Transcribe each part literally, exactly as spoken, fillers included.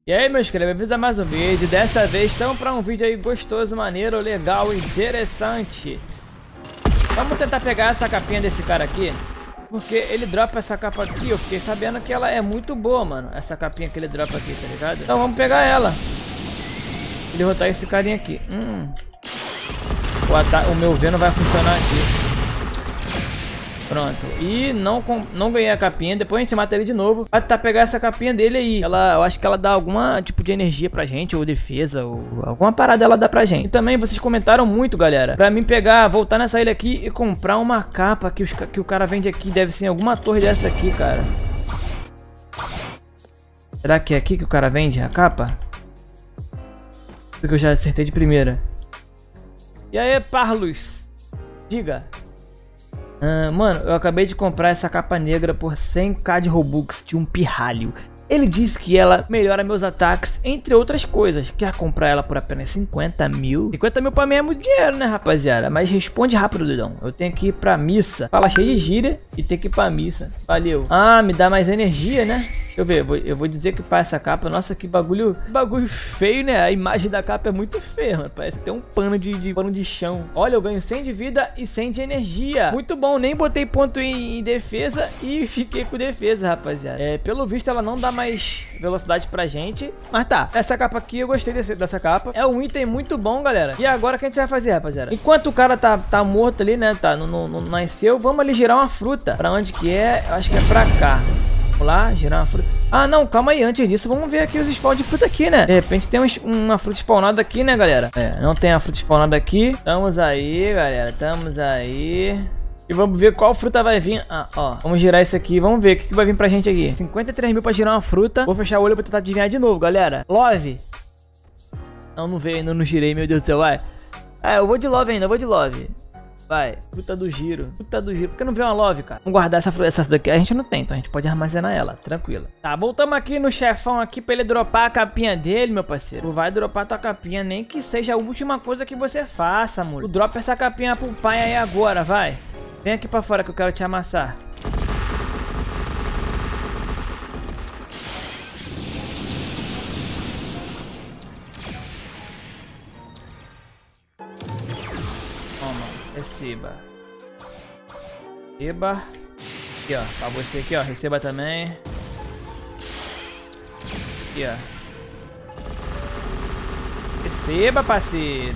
E aí, meus queridos, bem-vindos a mais um vídeo. Dessa vez estamos para um vídeo aí gostoso, maneiro, legal, interessante. Vamos tentar pegar essa capinha desse cara aqui, porque ele dropa essa capa aqui. Eu fiquei sabendo que ela é muito boa, mano, essa capinha que ele dropa aqui, tá ligado? Então vamos pegar ela e derrotar esse carinha aqui. Hum. O, ata o meu V não vai funcionar aqui. Pronto, e não, não ganhei a capinha. Depois a gente mata ele de novo pra tentar pegar essa capinha dele aí. Ela, eu acho que ela dá alguma tipo de energia pra gente, ou defesa, ou alguma parada ela dá pra gente. E também vocês comentaram muito, galera, pra mim pegar, voltar nessa ilha aqui e comprar uma capa que, os, que o cara vende aqui. Deve ser em alguma torre dessa aqui, cara. Será que é aqui que o cara vende a capa? Porque eu já acertei de primeira. E aí, Parlus, diga. Ah, mano, eu acabei de comprar essa capa negra por cem k de Robux de um pirralho. Ele disse que ela melhora meus ataques, entre outras coisas. Quer comprar ela por apenas cinquenta mil? cinquenta mil pra mim é muito dinheiro, né, rapaziada? Mas responde rápido, Dudão. Eu tenho que ir pra missa. Fala cheio de gíria e tem que ir pra missa. Valeu. Ah, me dá mais energia, né? Deixa eu ver. Eu vou, eu vou dizer que para essa capa... Nossa, que bagulho... Que bagulho feio, né? A imagem da capa é muito feia, mano. Parece ter um pano de, de, pano de chão. Olha, eu ganho cem de vida e cem de energia. Muito bom. Nem botei ponto em, em defesa e fiquei com defesa, rapaziada. É, pelo visto, ela não dá mais velocidade pra gente. Mas tá. Essa capa aqui, eu gostei desse, dessa capa. É um item muito bom, galera. E agora o que a gente vai fazer, rapaziada? Enquanto o cara tá, tá morto ali, né? Tá, não, não, não nasceu. Vamos ali girar uma fruta. Pra onde que é? Eu acho que é pra cá. Vamos lá, girar uma fruta. Ah, não, calma aí. Antes disso, vamos ver aqui os spawns de fruta aqui, né? De repente tem uns, uma fruta spawnada aqui, né, galera? É, não tem a fruta spawnada aqui. Estamos aí, galera. Estamos aí. E vamos ver qual fruta vai vir. Ah, ó. Vamos girar isso aqui. Vamos ver o que, que vai vir pra gente aqui. cinquenta e três mil pra girar uma fruta. Vou fechar o olho pra tentar adivinhar de novo, galera. Love. Não, não veio ainda. Não girei, meu Deus do céu. Vai. Ah, eu vou de love ainda. Eu vou de love. Vai, fruta do giro, fruta do giro. Por que não veio uma love, cara? Vamos guardar essa fruta, essa daqui. A gente não tem, então a gente pode armazenar ela, tranquilo. Tá, voltamos aqui no chefão aqui pra ele dropar a capinha dele, meu parceiro. Tu vai dropar tua capinha, nem que seja a última coisa que você faça, amor. Tu dropa essa capinha pro pai aí agora, vai. Vem aqui pra fora que eu quero te amassar. Receba. Receba. Aqui, ó. Pra você aqui, ó. Receba também. Aqui, ó. Receba, parceiro.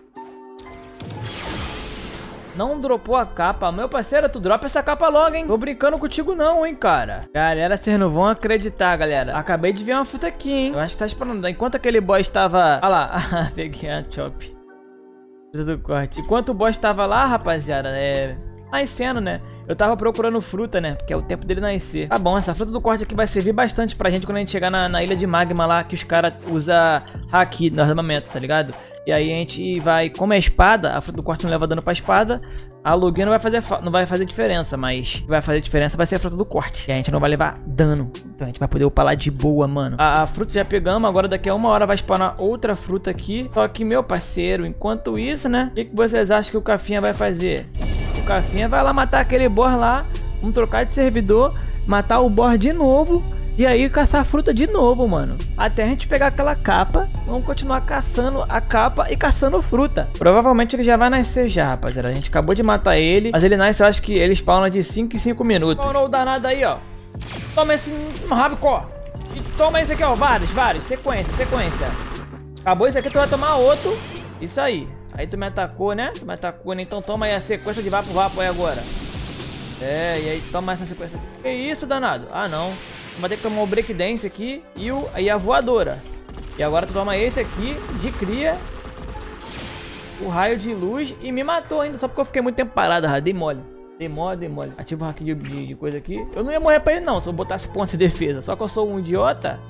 Não dropou a capa. Meu parceiro, tu dropa essa capa logo, hein? Tô brincando contigo não, hein, cara. Galera, vocês não vão acreditar, galera. Acabei de ver uma fruta aqui, hein. Eu acho que tá esperando. Enquanto aquele boy estava... Olha lá. Peguei a chop. Do corte. Enquanto o boss tava lá, rapaziada, é... nascendo, né? Eu tava procurando fruta, né? Porque é o tempo dele nascer. Tá bom, essa fruta do corte aqui vai servir bastante pra gente quando a gente chegar na, na ilha de magma lá, que os caras usam haki no armamento, tá ligado? E aí a gente vai, como é espada, a fruta do corte não leva dano pra espada, a login não vai fazer, não vai fazer diferença, mas o que vai fazer diferença vai ser a fruta do corte. E a gente não vai levar dano, então a gente vai poder upar lá de boa, mano. A, a fruta já pegamos, agora daqui a uma hora vai spawnar outra fruta aqui. Só que, meu parceiro, enquanto isso, né, o que, que vocês acham que o Cafinha vai fazer? O Cafinha vai lá matar aquele boss lá, vamos trocar de servidor, matar o boss de novo. E aí caçar fruta de novo, mano. Até a gente pegar aquela capa. Vamos continuar caçando a capa e caçando fruta. Provavelmente ele já vai nascer já, rapaziada. A gente acabou de matar ele. Mas ele nasce, eu acho que ele spawna de cinco em cinco minutos. Spawnou o danado aí, ó. Toma esse rabicó. E toma esse aqui, ó. Vários, vários. Sequência, sequência. Acabou esse aqui, tu vai tomar outro. Isso aí. Aí tu me atacou, né? Tu me atacou, né? Então toma aí a sequência de vapo vapo aí agora. É, e aí toma essa sequência. Que isso, danado? Ah, não. Vai ter que tomar o breakdance aqui e, o, e a voadora. E agora tu toma esse aqui de cria. O raio de luz. E me matou ainda, só porque eu fiquei muito tempo parado. Dei mole. Dei mole, dei mole. Ativa o hack de, de, de coisa aqui. Eu não ia morrer pra ele não, se eu botasse ponto de defesa. Só que eu sou um idiota.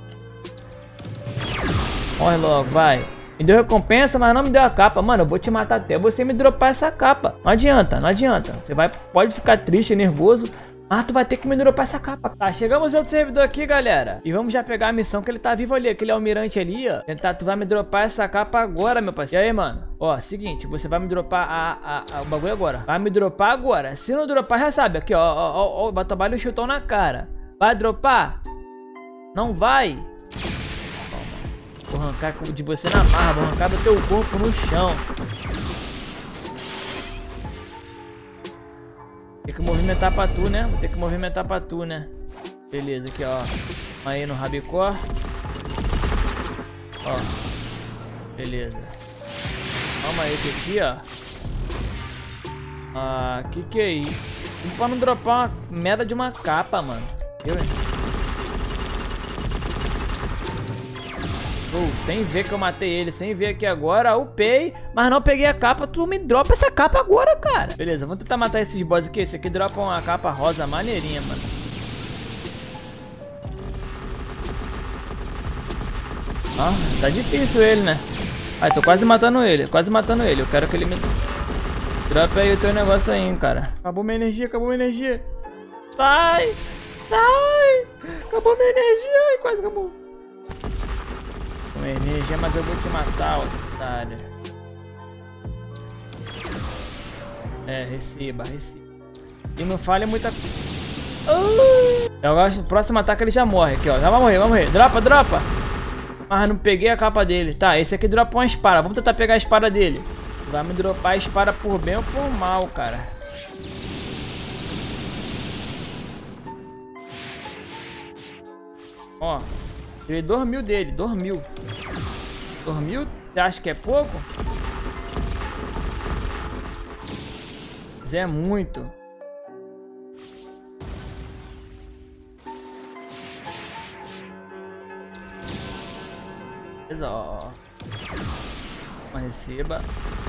Morre logo, vai. Me deu recompensa, mas não me deu a capa. Mano, eu vou te matar até você me dropar essa capa. Não adianta, não adianta. Você vai, pode ficar triste, nervoso. Ah, tu vai ter que me dropar essa capa. Tá, chegamos no outro servidor aqui, galera. E vamos já pegar a missão que ele tá vivo ali. Aquele almirante ali, ó. Tentar, tu vai me dropar essa capa agora, meu parceiro. E aí, mano? Ó, seguinte, você vai me dropar a, a, a, o bagulho agora. Vai me dropar agora. Se não dropar, já sabe. Aqui, ó, ó, ó, ó. Vai tomar o chutão na cara. Vai dropar? Não vai? Vou arrancar de você na marra, vou arrancar do teu corpo no chão. Tem que movimentar pra tu, né? Vou ter que movimentar pra tu, né? Beleza, aqui, ó. Aí no rabicó. Ó. Beleza. Toma esse aqui, ó. Ah, que que é isso? Pra não dropar uma merda de uma capa, mano. Eu, hein? Oh, sem ver que eu matei ele, sem ver aqui agora, upei, mas não peguei a capa, tu me dropa essa capa agora, cara. Beleza, vamos tentar matar esses boss aqui. Esse aqui dropa uma capa rosa maneirinha, mano. Ah, tá difícil ele, né? Ai, tô quase matando ele, quase matando ele. Eu quero que ele me drope aí o teu negócio aí, cara. Acabou minha energia, acabou minha energia. Sai, sai. Acabou minha energia, ai, quase acabou. Com energia, mas eu vou te matar, otário. É, receba, receba. E não falha muita... Uh! Eu gosto, o próximo ataque ele já morre aqui, ó. Já vai morrer, vai morrer. Dropa, dropa. Mas não peguei a capa dele. Tá, esse aqui dropa uma espada. Vamos tentar pegar a espada dele. Vai me dropar a espada por bem ou por mal, cara. Ó. Ele dormiu dele, dormiu. Dormiu? Você acha que é pouco? Mas é muito. Beleza, ó. Uma receba.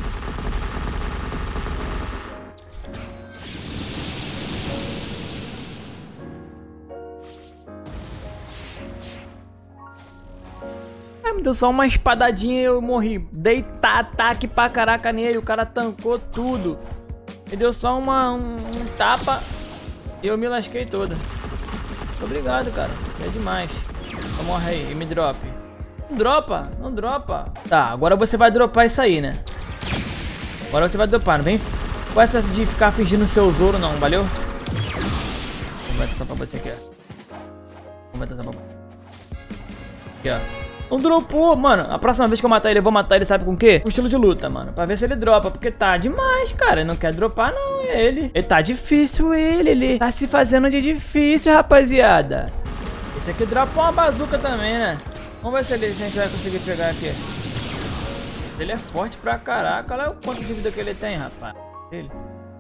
Me deu só uma espadadinha e eu morri. Dei ataque pra caraca nele. O cara tancou tudo. Me deu só uma, um, um tapa e eu me lasquei toda. Obrigado, cara. Isso é demais. Então morre aí e me drop. Não dropa, não dropa. Tá, agora você vai dropar isso aí, né? Agora você vai dropar. Não vem com essa de ficar fingindo seu Zoro, não. Valeu? Vou botar só pra você aqui, ó. Vou botar só pra você. Aqui, ó. Não dropou, mano. A próxima vez que eu matar ele, eu vou matar ele, sabe com o quê? Com estilo de luta, mano. Pra ver se ele dropa. Porque tá demais, cara. Ele não quer dropar, não. É ele. Ele tá difícil, ele. Ele tá se fazendo de difícil, rapaziada. Esse aqui dropa uma bazuca também, né? Vamos ver se, ele, se a gente vai conseguir pegar aqui. Ele é forte pra caraca. Olha o quanto de vida que ele tem, rapaz. Ele.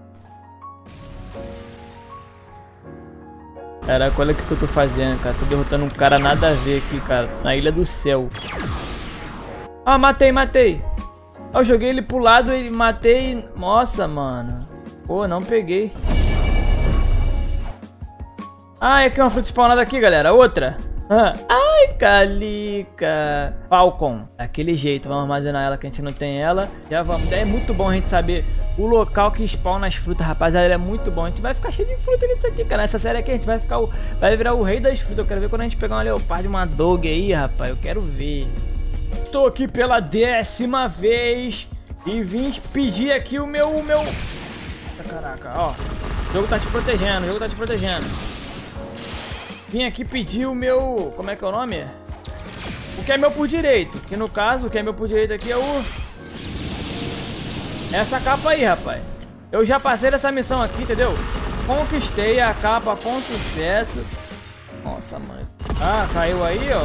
Caraca, olha o que eu tô fazendo, cara. Tô derrotando um cara nada a ver aqui, cara. Na Ilha do Céu. Ah, matei, matei. Ah, eu joguei ele pro lado e matei. Nossa, mano. Pô, não peguei. Ah, aqui uma fruta spawnada aqui, galera. Outra. Ah. Ai, Calica. Falcon. Daquele jeito. Vamos armazenar ela que a gente não tem ela. Já vamos. É muito bom a gente saber o local que spawna as frutas, rapaziada. É muito bom. A gente vai ficar cheio de fruta nisso aqui, cara. Nessa série aqui a gente vai ficar o... vai virar o rei das frutas. Eu quero ver quando a gente pegar uma leopardo, uma dog aí, rapaz. Eu quero ver. Tô aqui pela décima vez e vim pedir aqui o meu... O meu... Caraca, ó. O jogo tá te protegendo. O jogo tá te protegendo. Vim aqui pedir o meu... Como é que é o nome? O que é meu por direito. Que no caso, o que é meu por direito aqui é o... Essa capa aí, rapaz. Eu já passei dessa missão aqui, entendeu? Conquistei a capa com sucesso. Nossa, mãe. Ah, caiu aí, ó.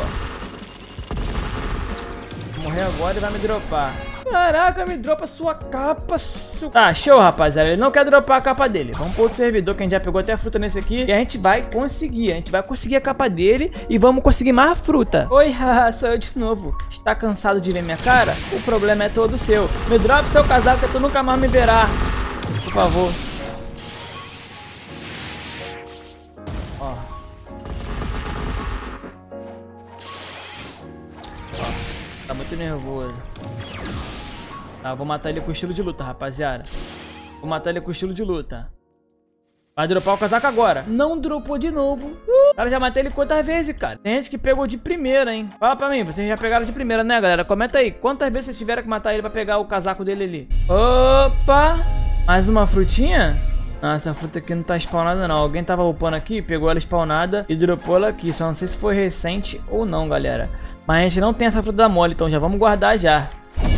Vou morrer agora e vai me dropar. Caraca, me dropa sua capa. Su... Tá, show, rapaziada. Ele não quer dropar a capa dele. Vamos pro outro servidor que a gente já pegou até a fruta nesse aqui. E a gente vai conseguir. A gente vai conseguir a capa dele e vamos conseguir mais fruta. Oi, haha, sou eu de novo. Está cansado de ver minha cara? O problema é todo seu. Me dropa seu casaco que tu nunca mais me verá. Por favor. Ó. Ó. Tá muito nervoso. Tá, vou matar ele com estilo de luta, rapaziada. Vou matar ele com estilo de luta. Vai dropar o casaco agora. Não dropou de novo. Uh, cara, já matei ele quantas vezes, cara? Tem gente que pegou de primeira, hein? Fala pra mim, vocês já pegaram de primeira, né, galera? Comenta aí. Quantas vezes vocês tiveram que matar ele pra pegar o casaco dele ali? Opa! Mais uma frutinha? Ah, essa fruta aqui não tá spawnada não. Alguém tava upando aqui, pegou ela spawnada e dropou ela aqui. Só não sei se foi recente ou não, galera. Mas a gente não tem essa fruta da mole, então já vamos guardar já.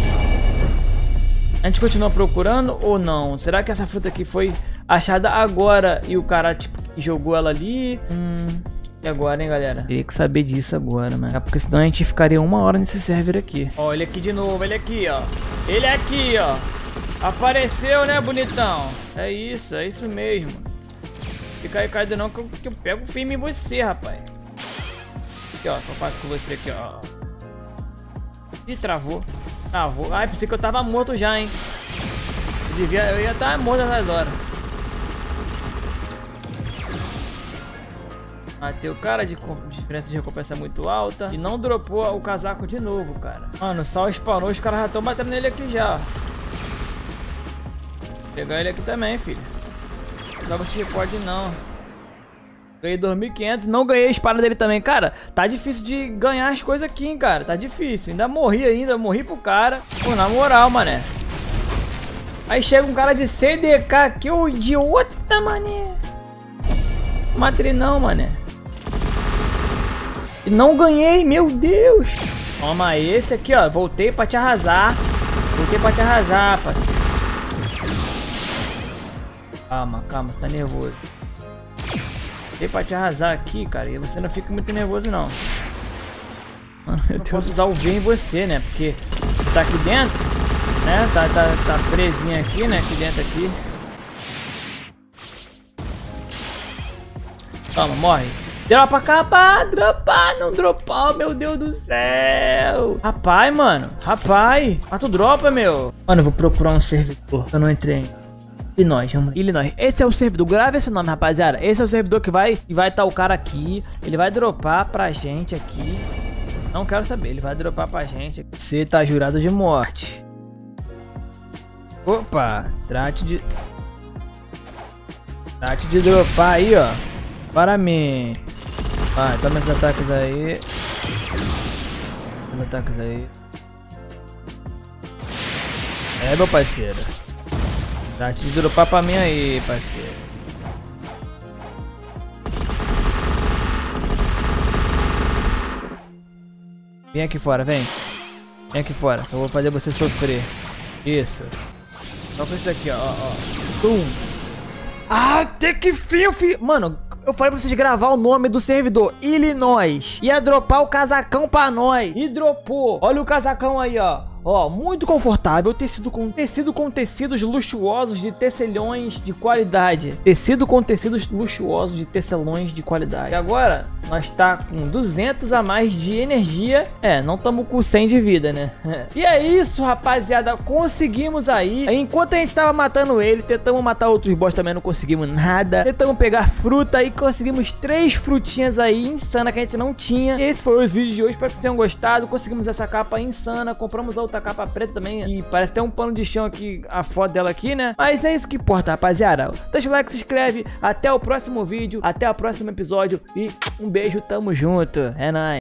A gente continua procurando ou não? Será que essa fruta aqui foi achada agora e o cara, tipo, jogou ela ali? Hum... E agora, hein, galera? Teria que saber disso agora, mano. Porque senão a gente ficaria uma hora nesse server aqui. Ó, ele aqui de novo, ele aqui, ó. Ele aqui, ó. Apareceu, né, bonitão? É isso, é isso mesmo. Fica aí caído não que eu, que eu pego firme em você, rapaz. Aqui, ó, que eu faço com você aqui, ó. Ih, travou. Travou. Ai, pensei que eu tava morto já, hein. Eu, devia, eu ia estar morto nessas horas. Matei o cara de diferença de recompensa muito alta. E não dropou o casaco de novo, cara. Mano, o Sal spawnou, os caras já estão batendo nele aqui já. Vou pegar ele aqui também, filho. Só você pode não. Ganhei dois mil e quinhentos, não ganhei a espada dele também. Cara, tá difícil de ganhar as coisas aqui, hein, cara. Tá difícil. Ainda morri ainda, morri pro cara. Pô, na moral, mané. Aí chega um cara de C D K aqui, ô idiota, mané. Matei não, mané. E não ganhei, meu Deus. Toma esse aqui, ó. Voltei pra te arrasar. Voltei pra te arrasar, parceiro. Calma, calma, você tá nervoso. Voltei pra te arrasar aqui, cara. E você não fica muito nervoso, não. Mano, eu posso usar o V em você, né? Porque você tá aqui dentro, né? Tá, tá, tá presinho aqui, né? Aqui dentro aqui. Toma, morre. Dropa capa, dropa, não dropar, meu Deus do céu. Rapaz, mano, rapaz. Mas tu dropa, meu. Mano, eu vou procurar um servidor. Eu não entrei ainda. Illinois, vamos lá. Illinois, esse é o servidor, grave esse nome, rapaziada. Esse é o servidor que vai que vai estar o cara aqui. Ele vai dropar pra gente aqui. Não quero saber, ele vai dropar pra gente. Você tá jurado de morte. Opa, trate de... Trate de dropar aí, ó. Para mim. Vai, toma esses ataques aí. Toma ataques aí. É, meu parceiro. Trate de dropar pra mim aí, parceiro. Vem aqui fora, vem. Vem aqui fora, que eu vou fazer você sofrer. Isso. Só com isso aqui, ó, ó. Tum. Ah, até que fim, filho. Mano, eu falei pra vocês gravar o nome do servidor, Illinois. Ia dropar o casacão pra nós. E dropou. Olha o casacão aí, ó. Ó, muito confortável, tecido com tecido com tecidos luxuosos de tecelões de qualidade. Tecido com tecidos luxuosos de tecelões de qualidade. E agora, nós tá com duzentos a mais de energia. É, não estamos com cem de vida, né? E é isso, rapaziada. Conseguimos aí. Enquanto a gente tava matando ele, tentamos matar outros boss também, não conseguimos nada. Tentamos pegar fruta e conseguimos três frutinhas aí insana que a gente não tinha. E esse foi os vídeos de hoje. Espero que vocês tenham gostado. Conseguimos essa capa insana. Compramos a outra capa preta também, e parece até um pano de chão aqui, a foto dela aqui, né? Mas é isso que importa, rapaziada. Deixa o like, se inscreve, até o próximo vídeo, até o próximo episódio e um beijo, tamo junto, é nóis.